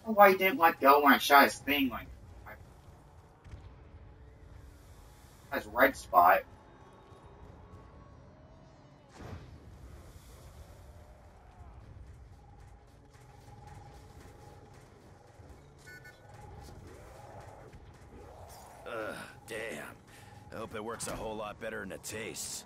know why he didn't let go when I shot his thing, like, his red spot. Damn. I hope it works a whole lot better than it tastes.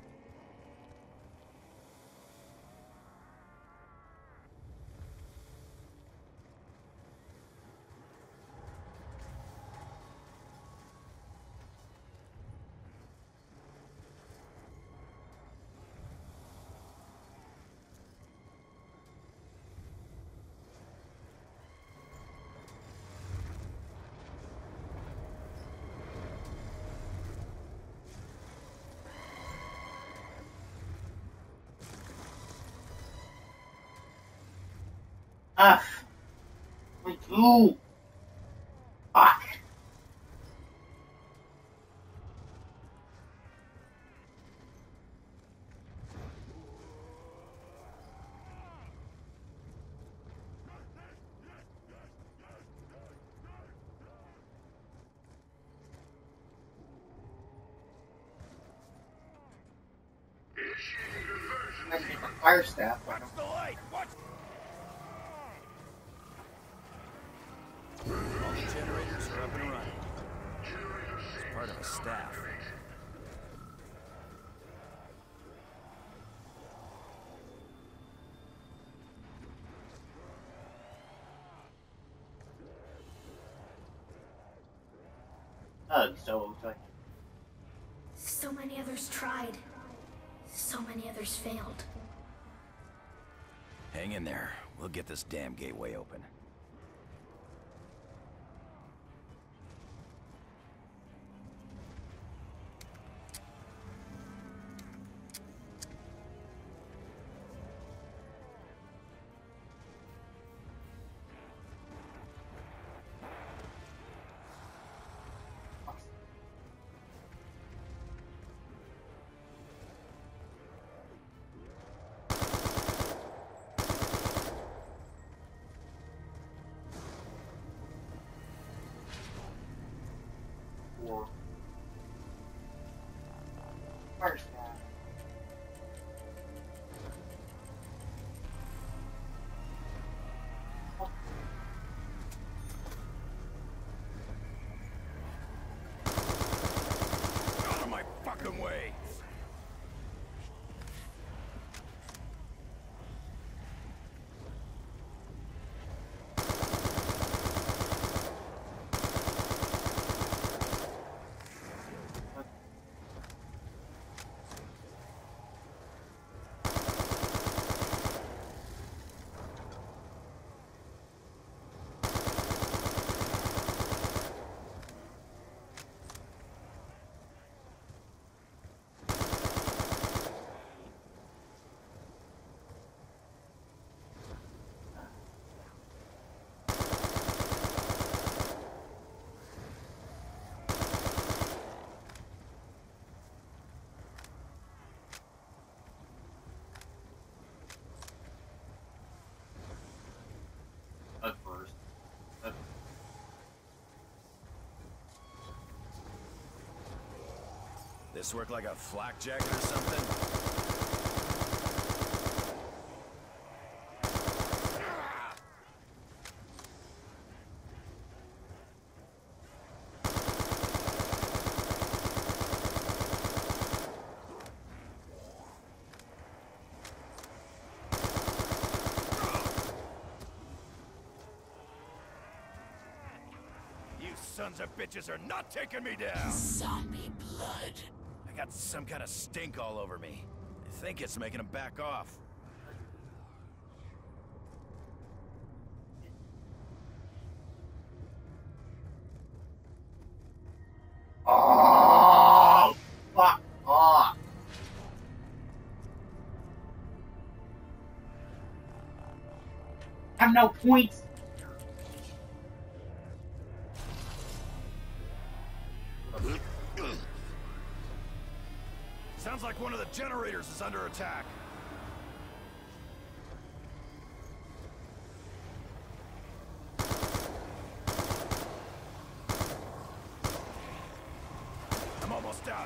Ah, like you. Fuck. I need a fire staff. I don't. The light! Watch! All the generators are up and running. It's part of a staff. So it's like. So many others tried. So many others failed. Hang in there. We'll get this damn gateway open. Fire staff. Out of my fucking way! At first. This work like a flak jacket or something? You sons of bitches are not taking me down! Zombie blood. I got some kind of stink all over me. I think it's making them back off. Oh, fuck off. I have no points. Sounds like one of the generators is under attack. almost out.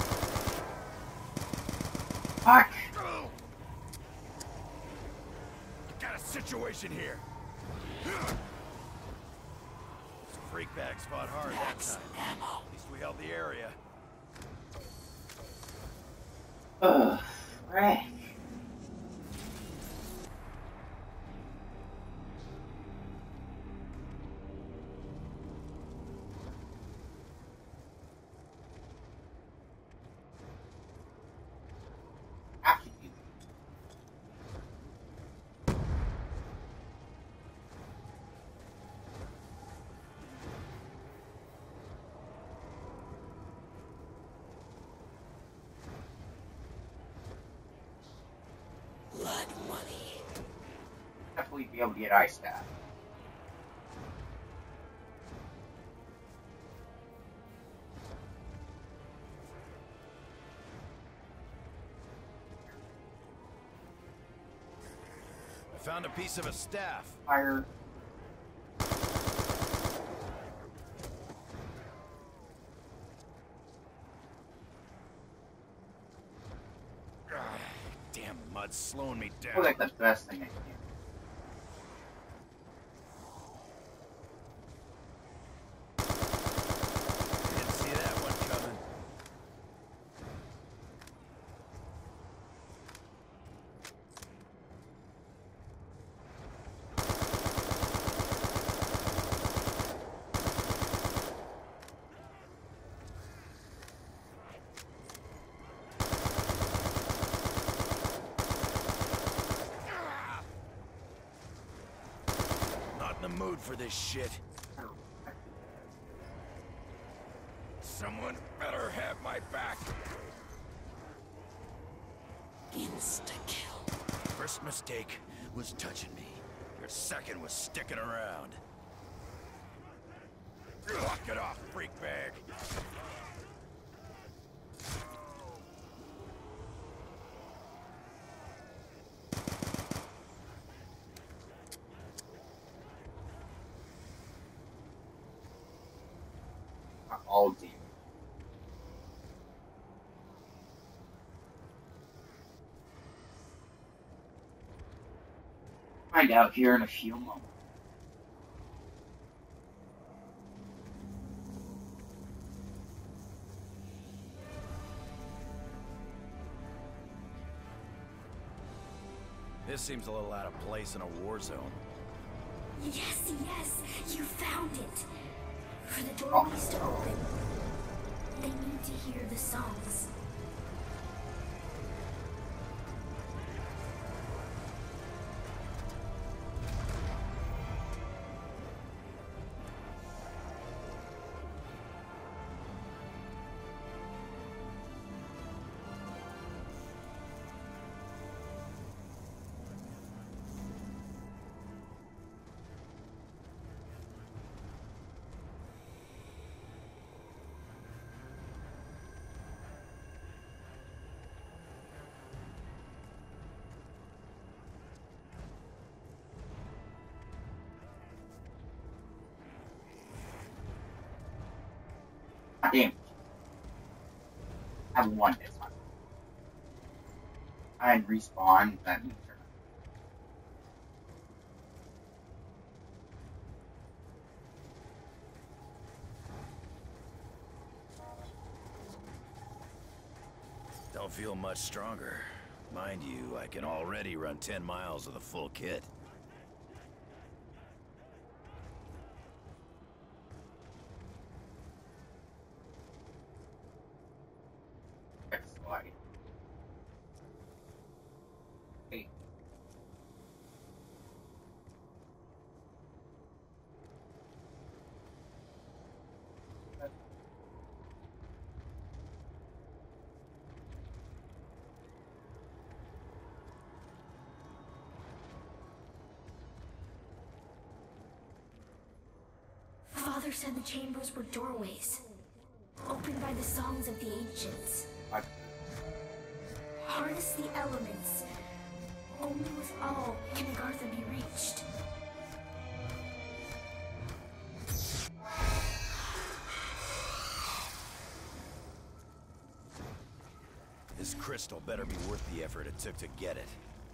Fuck! Got a situation here. Some freak bags fought hard that time. At least we held the area. Ugh, frick. Definitely be able to get ice staff. I found a piece of a staff. Fire. Damn mud's slowing me down. I feel like that's the best thing I can do. Didn't see that one coming. Not in the mood for this shit. Someone better have my back. Insta-kill. First mistake was touching me. Your second was sticking around. Knock it off, freak bag. Not all demons. Find out here in a few moments. This seems a little out of place in a war zone. Yes, yes, you found it. For the doorways to open, they need to hear the songs. Damn. I have one this time. And respawn, that means they're Don't feel much stronger. Mind you, I can already run 10 miles with a full kit. slide. Hey. Father said the chambers were doorways, opened by the songs of the ancients. What? Harness the elements. Only with all can Agartha be reached. This crystal better be worth the effort it took to get it.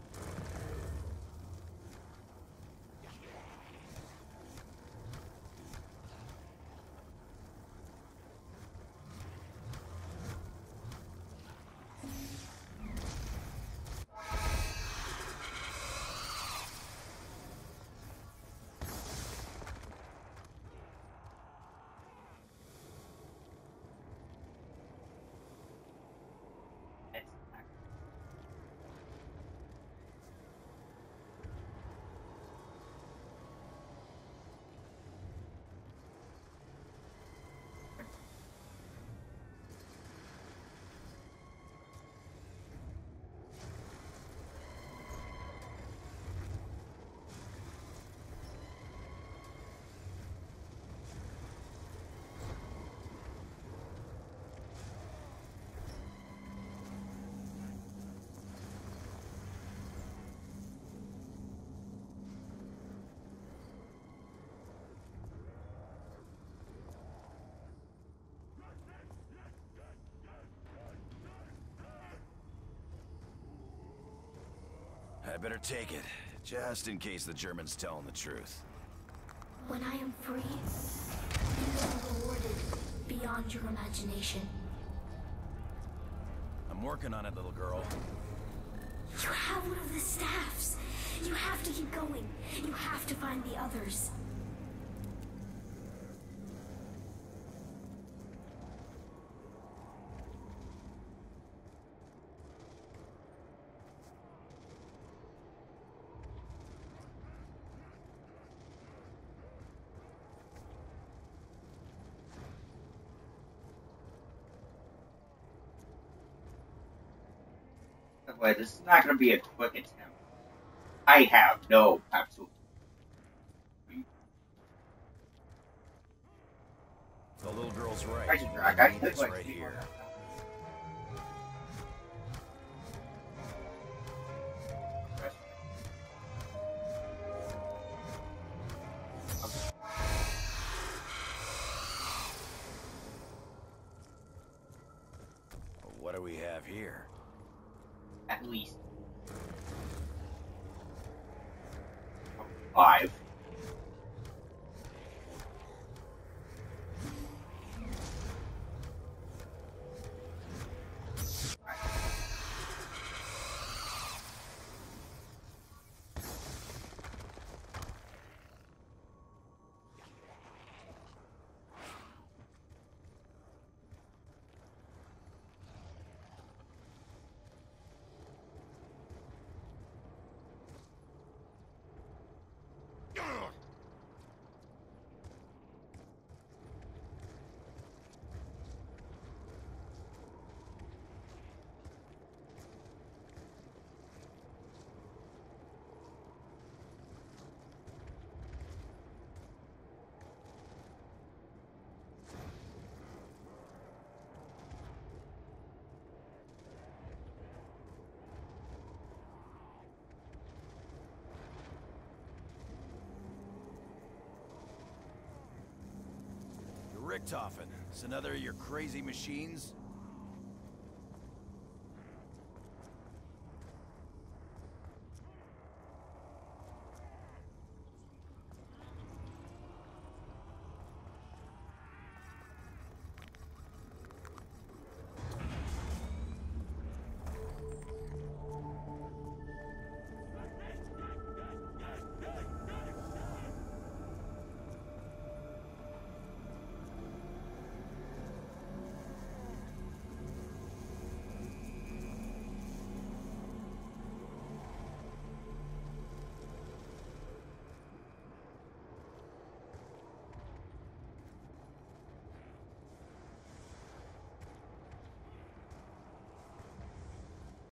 I better take it, just in case the German's telling the truth. When I am free, you are rewarded beyond your imagination. I'm working on it, little girl. You have one of the staffs. You have to keep going. You have to find the others. But this is not going to be a quick attempt. I have no absolute. The little girl's right. I Need this right here. What do we have here? At least 5. Richtofen, it's another of your crazy machines?